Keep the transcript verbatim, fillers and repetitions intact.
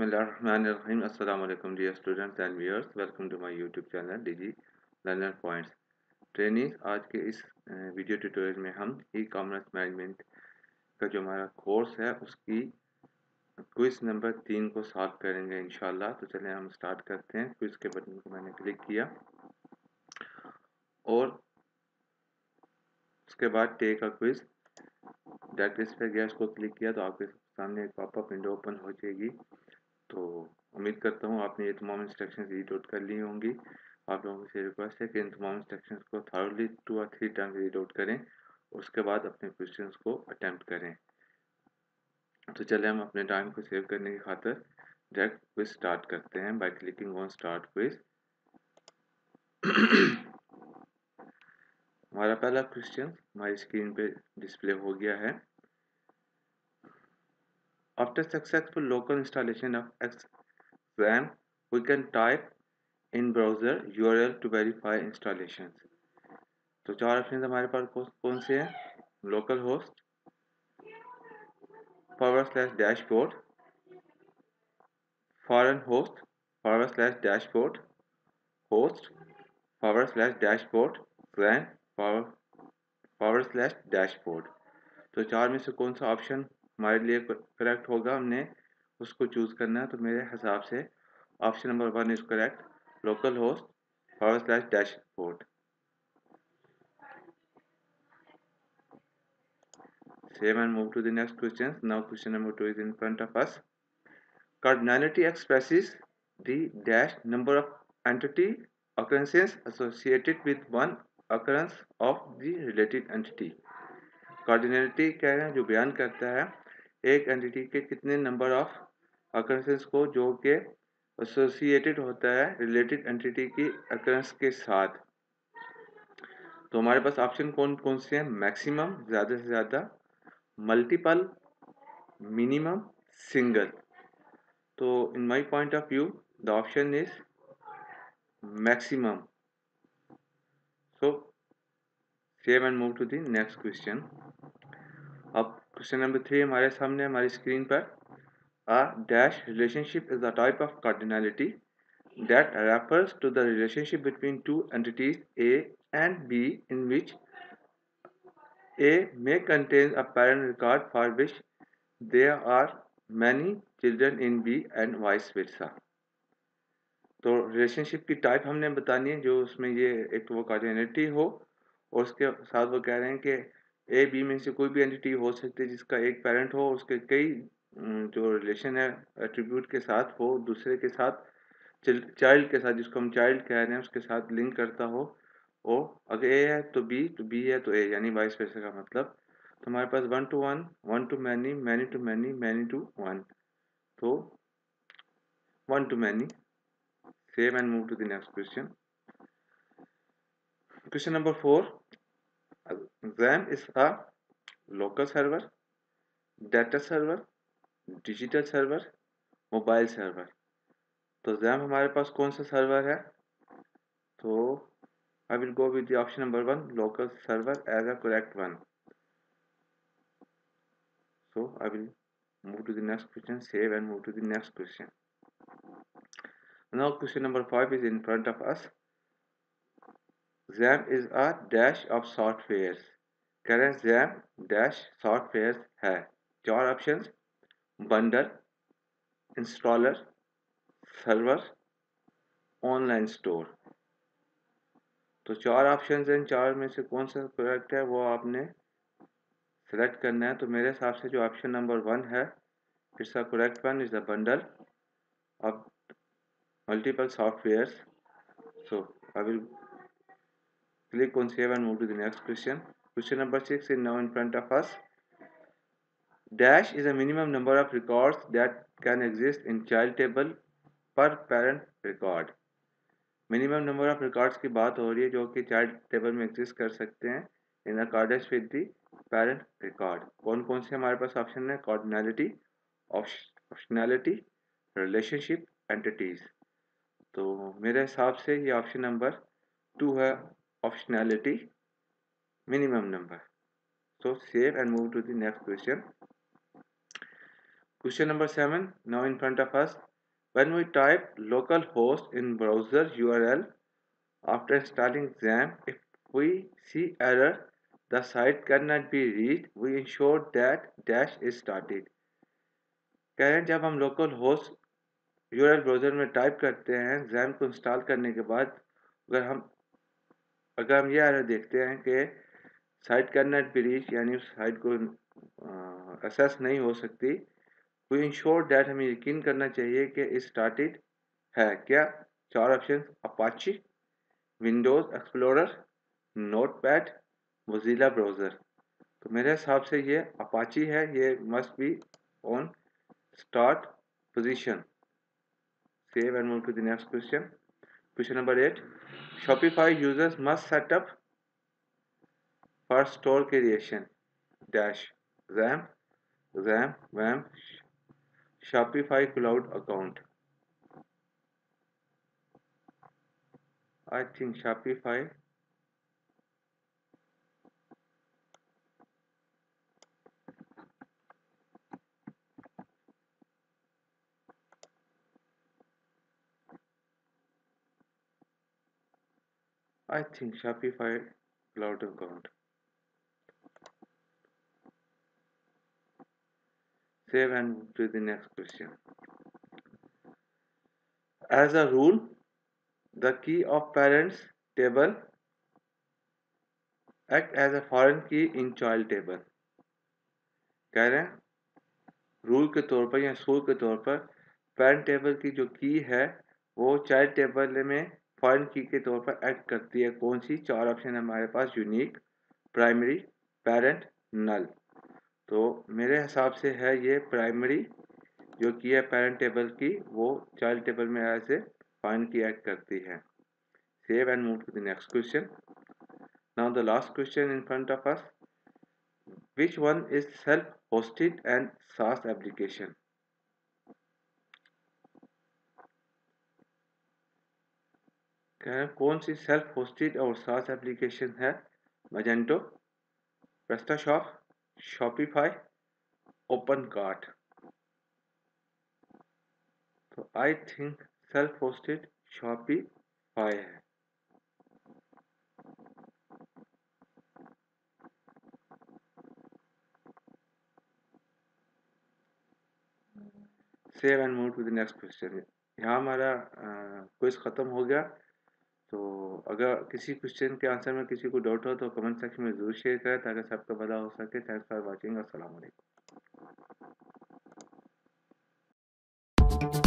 Bismillahirrahmanirrahim. Assalamu alaikum dear students and viewers. Welcome to my YouTube channel Digi Learner Points. Training आज के इस video tutorial में हम e commerce management का जो हमारा कोर्स है उसकी क्विज नंबर तीन को सॉल्व करेंगे इंशाल्लाह। तो चलें हम स्टार्ट करते हैं। क्विज के बटन को मैंने क्लिक किया और उसके बाद टेक अ क्विज डेट इस पे गया, उसको क्लिक किया तो आपके सामने एक पॉपअप विंडो ओपन हो जाएगी। तो उम्मीद करता हूँ आपने ये तमाम इंस्ट्रक्शंस रीड आउट कर ली होंगी। आप लोगों से रिक्वेस्ट है कि इन तमाम इंस्ट्रक्शंस को थॉरली टू और थ्री टाइम्स रीड आउट करें, उसके बाद अपने क्वेश्चंस को अटेम्प्ट करें। तो चले हम अपने टाइम को सेव करने की खातिर डायरेक्ट क्विज स्टार्ट करते हैं by clicking on start quiz. हमारा पहला क्वेश्चन हमारी स्क्रीन पे डिस्प्ले हो गया है। After successful local installation of XM we can type in browser URL to verify installation. तो चार ऑप्शन हमारे पास कौन से हैं? Local host, forward slash dashboard, foreign host, forward slash dashboard, host, forward slash dashboard, friend, forward slash dashboard. तो चार में से कौन सा ऑप्शन हमारे लिए करेक्ट होगा, हमने उसको चूज करना है। तो मेरे हिसाब से option number one is correct, local host forward slash dashboard. Same and move to the next question. Now question number two is in front of us. Cardinality expresses the dash number of entity occurrences associated with one occurrence of the related entity. Cardinality क्या है? जो बयान करता है एक entity के कितने number of occurrences को जो के associated होता है related entity की occurrence के साथ। तो हमारे पास ऑप्शन कौन कौन से हैं? मैक्सिमम ज़्यादा से ज़्यादा, मल्टीपल, मिनिमम, सिंगल। तो in my point of view the option is maximum. So save and move to the next question. अब क्वेश्चन नंबर थ्री हमारे सामने हमारी स्क्रीन पर। A dash relationship is the type of cardinality that refers to the relationship between two entities A and B in which A may contain a parent record for which there are many children in B and vice versa। तो relationship की type हमने बतानी है जो उसमें ये एक तो वो कार्डिनलिटी हो और उसके साथ वो कह रहे हैं कि ए बी में से कोई भी एंटिटी हो सकती है जिसका एक पेरेंट हो, उसके कई जो रिलेशन है एट्रीब्यूट के साथ हो, दूसरे के साथ चाइल्ड के साथ, जिसको हम चाइल्ड कह रहे हैं उसके साथ लिंक करता हो। ओ अगर ए है तो बी, तो बी है तो ए, यानी वाइस वर्सा का मतलब। तो हमारे पास one to one, one to many, many to many, many to one. तो one to many. Save and move to the next question. Question number four. XAMPP is a local server, data server, digital server, mobile server। तो XAMPP हमारे पास कौन सा server है? तो I will go with the option number one, local server as a correct one. So I will move to the next question. Save and move to the next question. Now question number five is in front of us. XAMPP is a dash of softwares। कह रहे हैं XAMPP dash softwares है। चार options, bundle, installer, server, online store. तो चार options हैं, चार में से कौन सा करेक्ट है वो आपने सेलेक्ट करना है। तो मेरे हिसाब से जो ऑप्शन नंबर वन है it's the correct one, is the bundle of multiple softwares. So I will click on save and move to the next question. Question number six is now in front of us. Dash is a minimum number of records that can exist in child table per parent record। Minimum number of records की बात हो रही है जो कि child table में exist कर सकते हैं in accordance with the parent record. कौन कौन से हमारे पास ऑप्शन है? Cardinality, optionality, relationship, entities. तो मेरे हिसाब से ये ऑप्शन नंबर टू है, optionality, minimum number। So save and move to the next question. Question number seven now in front of us. When we type localhost in browser U R L after installing XAMPP, if we see error, the site cannot be reached, we ensure that dash is started. कह रहे हैं जब हम local host U R L browser में type करते हैं XAMPP को install करने के बाद, अगर हम अगर हम ये एरर देखते हैं कि साइट कैनॉट बी रीच, यानी उस साइट को एक्सेस नहीं हो सकती, वी इंश्योर दैट हमें यकीन करना चाहिए कि इस स्टार्टेड है क्या। चार option, Apache, Windows Explorer, Notepad, Mozilla browser. तो मेरे हिसाब से ये अपाची है, ये must be on start position. Save and move to the next question. Question number eight. Shopify users must set up for store creation dash XAMPP, XAMPP, WAMP, Shopify cloud account. I think Shopify I think Shopify cloud account. Save and move to the next question. As a rule, the key of parents table act as a foreign key in child table. कह रहे हैं rule के तौर पर या असूल के तौर पर पेरेंट टेबल की जो की है वो चाइल्ड टेबल में फॉरेन की के तौर पर एक्ट करती है। कौन सी? चार ऑप्शन हमारे पास, यूनिक, प्राइमरी, पेरेंट, नल। तो मेरे हिसाब से है ये प्राइमरी जो की है पेरेंट टेबल की, वो चाइल्ड टेबल में ऐसे फॉरेन की एक्ट करती है। Save and move to the next question. Now the last question in front of us, which one is self-hosted and SaaS application? कौन सी सेल्फ होस्टेड और SaaS एप्लीकेशन है? Magento, PrestaShop, Shopify, OpenCart। तो I think self hosted Shopify है। Save and move to the next question. यहाँ हमारा quiz ख़त्म हो गया। तो अगर किसी क्वेश्चन के आंसर में किसी को डाउट हो तो कमेंट सेक्शन में ज़रूर शेयर करें ताकि सबको पता हो सके। Thanks for watching. अस्सलाम वालेकुम।